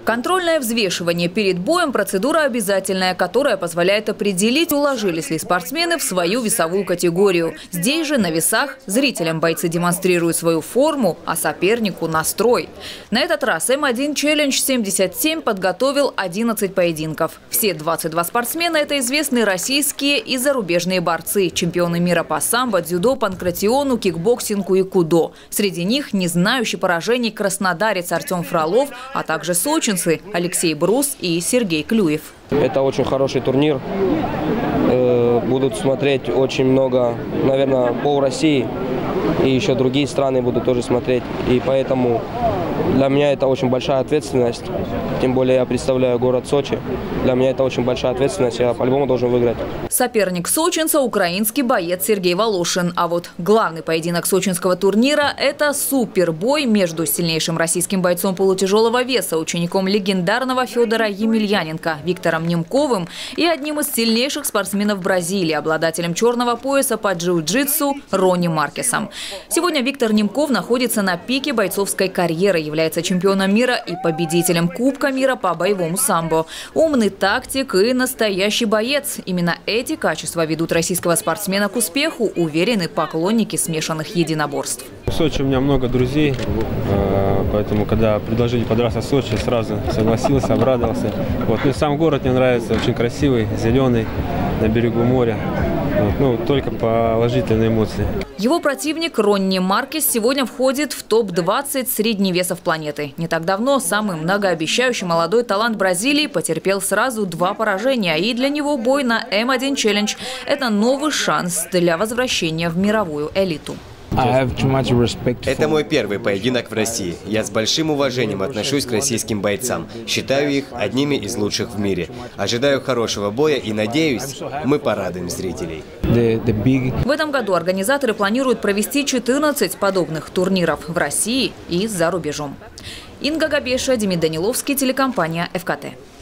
Контрольное взвешивание перед боем – процедура обязательная, которая позволяет определить, уложились ли спортсмены в свою весовую категорию. Здесь же на весах зрителям бойцы демонстрируют свою форму, а сопернику – настрой. На этот раз М1 Challenge 77 подготовил 11 поединков. Все 22 спортсмена – это известные российские и зарубежные борцы, чемпионы мира по самбо, дзюдо, панкратиону, кикбоксингу и кудо. Среди них не знающий поражений краснодарец Артем Фролов, а также сочинцы Алексей Брус и Сергей Клюев. Это очень хороший турнир. Будут смотреть очень много, наверное, пол России. И еще другие страны будут тоже смотреть. И поэтому для меня это очень большая ответственность. Тем более я представляю город Сочи. Для меня это очень большая ответственность. Я по-любому должен выиграть. Соперник сочинца – украинский боец Сергей Волошин. А вот главный поединок сочинского турнира – это супербой между сильнейшим российским бойцом полутяжелого веса, учеником легендарного Федора Емельяненко Виктором Немковым и одним из сильнейших спортсменов Бразилии, обладателем черного пояса по джиу-джитсу Ронни Маркесом. Сегодня Виктор Немков находится на пике бойцовской карьеры, является чемпионом мира и победителем Кубка мира по боевому самбо. Умный тактик и настоящий боец. Именно эти качества ведут российского спортсмена к успеху, уверены поклонники смешанных единоборств. В Сочи у меня много друзей, поэтому, когда предложили подраться в Сочи, сразу согласился, обрадовался. Ну, сам город мне нравится, очень красивый, зеленый, на берегу моря. Только положительные эмоции. Его противник Ронни Маркес сегодня входит в топ-20 средневесов планеты. Не так давно самый многообещающий молодой талант Бразилии потерпел сразу 2 поражения. И для него бой на М1 Challenge – это новый шанс для возвращения в мировую элиту. Это мой первый поединок в России. Я с большим уважением отношусь к российским бойцам. Считаю их одними из лучших в мире. Ожидаю хорошего боя и надеюсь, мы порадуем зрителей. В этом году организаторы планируют провести 14 подобных турниров в России и за рубежом. Инга Габеша, Демид Даниловский, телекомпания ФКТ.